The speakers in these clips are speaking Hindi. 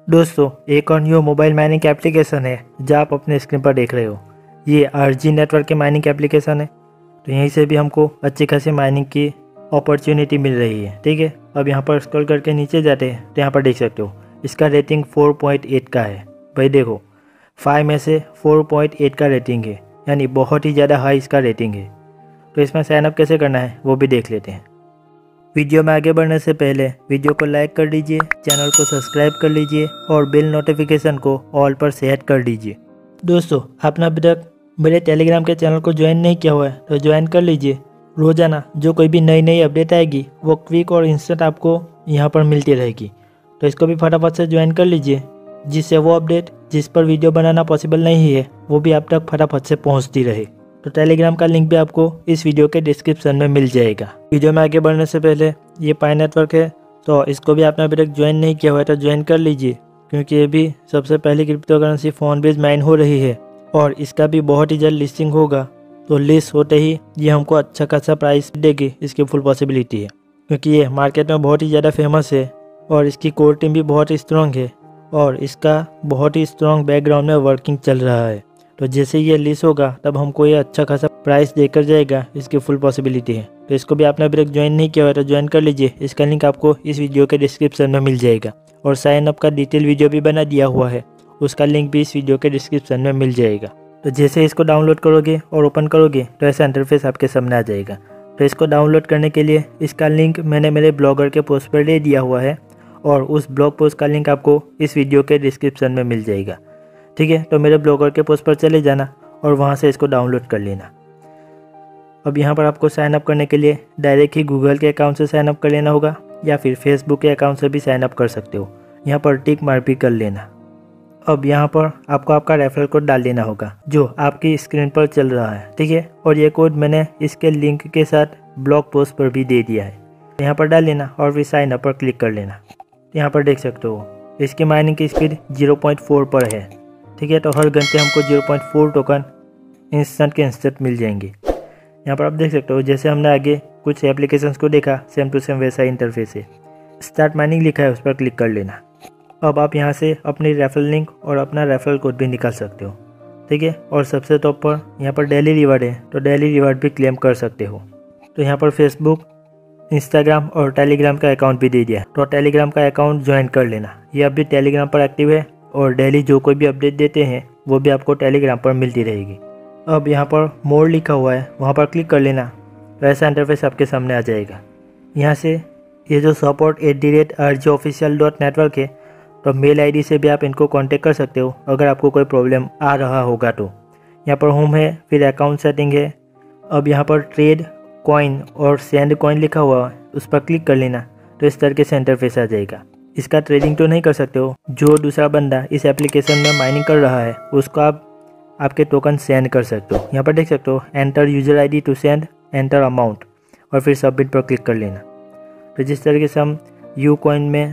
दोस्तों, एक और न्यू मोबाइल माइनिंग एप्लीकेशन है जो आप अपने स्क्रीन पर देख रहे हो। ये आरजी नेटवर्क के माइनिंग एप्लीकेशन है। तो यहीं से भी हमको अच्छी खासी माइनिंग की अपॉर्चुनिटी मिल रही है। ठीक है, अब यहाँ पर स्क्रॉल करके नीचे जाते हैं तो यहाँ पर देख सकते हो इसका रेटिंग 4.8 का है। भाई देखो, 5 में से 4.8 का रेटिंग है, यानी बहुत ही ज़्यादा हाई इसका रेटिंग है। तो इसमें साइनअप कैसे करना है वो भी देख लेते हैं। वीडियो में आगे बढ़ने से पहले वीडियो को लाइक कर दीजिए, चैनल को सब्सक्राइब कर लीजिए और बेल नोटिफिकेशन को ऑल पर सेट कर दीजिए। दोस्तों, आपने अभी तक मेरे टेलीग्राम के चैनल को ज्वाइन नहीं किया हुआ है तो ज्वाइन कर लीजिए। रोज़ाना जो कोई भी नई अपडेट आएगी वो क्विक और इंस्टेंट आपको यहाँ पर मिलती रहेगी। तो इसको भी फटाफट से ज्वाइन कर लीजिए, जिससे वो अपडेट जिस पर वीडियो बनाना पॉसिबल नहीं है वो भी आप तक फटाफट से पहुँचती रहे। तो टेलीग्राम का लिंक भी आपको इस वीडियो के डिस्क्रिप्शन में मिल जाएगा। वीडियो में आगे बढ़ने से पहले ये पाई नेटवर्क है, तो इसको भी आपने अभी तक ज्वाइन नहीं किया हुआ है तो ज्वाइन कर लीजिए, क्योंकि ये भी सबसे पहली crypto currency phone base mine हो रही है और इसका भी बहुत ही जल्द लिस्टिंग होगा। तो लिस्ट होते ही ये हमको अच्छा खासा प्राइस देगी, इसकी फुल पॉसिबिलिटी है, क्योंकि ये मार्केट में बहुत ही ज़्यादा फेमस है और इसकी कोर टीम भी बहुत ही स्ट्रॉन्ग है और इसका बहुत ही स्ट्रॉन्ग बैकग्राउंड में वर्किंग चल रहा है। तो जैसे ये लिस्ट होगा तब हमको ये अच्छा खासा प्राइस देकर जाएगा, इसकी फुल पॉसिबिलिटी है। तो इसको भी आपने अभी तक ज्वाइन नहीं किया हुआ तो ज्वाइन कर लीजिए। इसका लिंक आपको इस वीडियो के डिस्क्रिप्शन में मिल जाएगा और साइन अप का डिटेल वीडियो भी बना दिया हुआ है, उसका लिंक भी इस वीडियो के डिस्क्रिप्शन में मिल जाएगा। तो जैसे इसको डाउनलोड करोगे और ओपन करोगे तो ऐसा इंटरफेस आपके सामने आ जाएगा। तो इसको डाउनलोड करने के लिए इसका लिंक मैंने मेरे ब्लॉगर के पोस्ट पर दे दिया हुआ है और उस ब्लॉग पोस्ट का लिंक आपको इस वीडियो के डिस्क्रिप्शन में मिल जाएगा। ठीक है, तो मेरे ब्लॉगर के पोस्ट पर चले जाना और वहाँ से इसको डाउनलोड कर लेना। अब यहाँ पर आपको साइन अप करने के लिए डायरेक्ट ही गूगल के अकाउंट से साइन अप कर लेना होगा या फिर फेसबुक के अकाउंट से भी साइन अप कर सकते हो। यहाँ पर टिक मार्क भी कर लेना। अब यहाँ पर आपको आपका रेफरल कोड डाल देना होगा जो आपकी स्क्रीन पर चल रहा है। ठीक है, और ये कोड मैंने इसके लिंक के साथ ब्लॉग पोस्ट पर भी दे दिया है। यहाँ पर डाल लेना और फिर साइन अप पर क्लिक कर लेना। यहाँ पर देख सकते हो इसकी माइनिंग की स्पीड 0.4 पर है। ठीक है, तो हर घंटे हमको 0.4 टोकन इंस्टेंट के इंस्टेंट मिल जाएंगे। यहाँ पर आप देख सकते हो जैसे हमने आगे कुछ एप्लीकेशंस को देखा, सेम टू सेम वैसा इंटरफेस है। स्टार्ट माइनिंग लिखा है, उस पर क्लिक कर लेना। अब आप यहाँ से अपनी रेफरल लिंक और अपना रेफरल कोड भी निकाल सकते हो। ठीक है, और सबसे टॉप पर यहाँ पर डेली रिवार्ड है, तो डेली रिवार्ड भी क्लेम कर सकते हो। तो यहाँ पर फेसबुक, इंस्टाग्राम और टेलीग्राम का अकाउंट भी दे दिया है, तो टेलीग्राम का अकाउंट ज्वाइन कर लेना। ये अभी टेलीग्राम पर एक्टिव है और डेली जो कोई भी अपडेट देते हैं वो भी आपको टेलीग्राम पर मिलती रहेगी। अब यहाँ पर मोर लिखा हुआ है, वहाँ पर क्लिक कर लेना, तो ऐसा इंटरफेस आपके सामने आ जाएगा। यहाँ से ये जो support@rgofficial.network है, तो मेल आईडी से भी आप इनको कांटेक्ट कर सकते हो अगर आपको कोई प्रॉब्लम आ रहा होगा तो। यहाँ पर होम है, फिर अकाउंट सेटिंग है। अब यहाँ पर ट्रेड कॉइन और सेंड कॉइन लिखा हुआ है, उस पर क्लिक कर लेना, तो इस तरीके से इंटरफेस आ जाएगा। इसका ट्रेडिंग तो नहीं कर सकते हो, जो दूसरा बंदा इस एप्लीकेशन में माइनिंग कर रहा है उसको आप आपके टोकन सेंड कर सकते हो। यहाँ पर देख सकते हो enter user ID to send, enter amount और फिर सबमिट पर क्लिक कर लेना। तो जिस तरीके से हम यू कॉइन में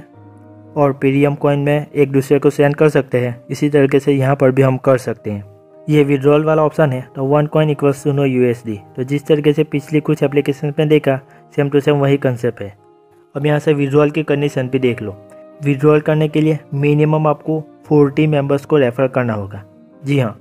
और प्रीमियम कॉइन में एक दूसरे को सेंड कर सकते हैं, इसी तरीके से यहाँ पर भी हम कर सकते हैं। ये विड्रॉल वाला ऑप्शन है, तो 1 coin equals to no USD। तो जिस तरीके से पिछली कुछ एप्लीकेशन में देखा, सेम टू सेम वही कंसेप्ट है। अब यहाँ से विड्रॉल की कंडीशन भी देख लो। विड्रॉल करने के लिए मिनिमम आपको 40 मेंबर्स को रेफ़र करना होगा। जी हाँ,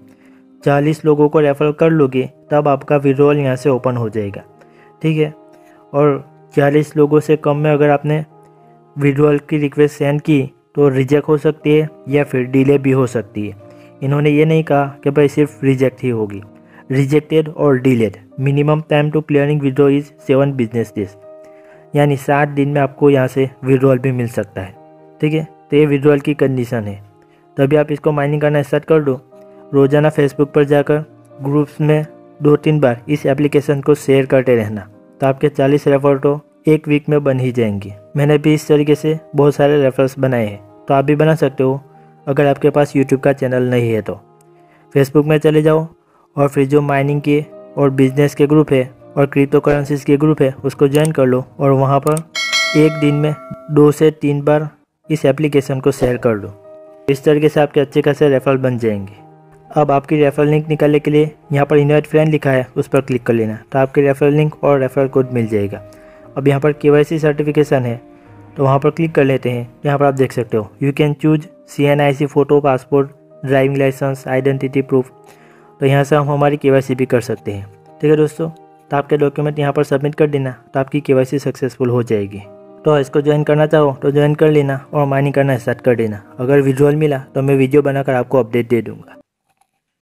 40 लोगों को रेफ़र कर लोगे तब आपका विड्रॉल यहाँ से ओपन हो जाएगा। ठीक है, और 40 लोगों से कम में अगर आपने विड्रॉल की रिक्वेस्ट सेंड की तो रिजेक्ट हो सकती है या फिर डिले भी हो सकती है। इन्होंने ये नहीं कहा कि भाई सिर्फ रिजेक्ट ही होगी, रिजेक्टेड और delayed. Minimum time to clearing withdraw is 7 business days, यानी 7 दिन में आपको यहाँ से विड्रॉल भी मिल सकता है। ठीक है, तो ये विड्रॉल की कंडीशन है। तभी आप इसको माइनिंग करना स्टार्ट कर दो। रोज़ाना फेसबुक पर जाकर ग्रुप्स में 2-3 बार इस एप्लीकेशन को शेयर करते रहना, तो आपके 40 रेफर तो एक वीक में बन ही जाएंगे। मैंने भी इस तरीके से बहुत सारे रेफरल्स बनाए हैं, तो आप भी बना सकते हो अगर आपके पास यूट्यूब का चैनल नहीं है तो। फेसबुक में चले जाओ और फिर जो माइनिंग के और बिजनेस के ग्रुप है और क्रिप्टो करेंसीज के ग्रुप है उसको ज्वाइन कर लो और वहाँ पर एक दिन में 2 से 3 बार इस एप्लीकेशन को शेयर कर दो। इस तरीके से आपके अच्छे खासे रेफरल बन जाएंगे। अब आपकी रेफरल लिंक निकालने के लिए यहाँ पर इनवाइट फ्रेंड लिखा है, उस पर क्लिक कर लेना, तो आपकी रेफरल लिंक और रेफरल कोड मिल जाएगा। अब यहाँ पर KYC सर्टिफिकेशन है, तो वहाँ पर क्लिक कर लेते हैं। यहाँ पर आप देख सकते हो you can choose CNIC photo, passport, driving licence, identity proof. तो यहाँ से हम हमारी KYC भी कर सकते हैं। ठीक है दोस्तों, तो आपके डॉक्यूमेंट यहाँ पर सबमिट कर देना, तो आपकी KYC सक्सेसफुल हो जाएगी। तो इसको ज्वाइन करना चाहो तो ज्वाइन कर लेना और माइनिंग करना स्टार्ट कर देना। अगर विजुअल मिला तो मैं वीडियो बनाकर आपको अपडेट दे दूँगा।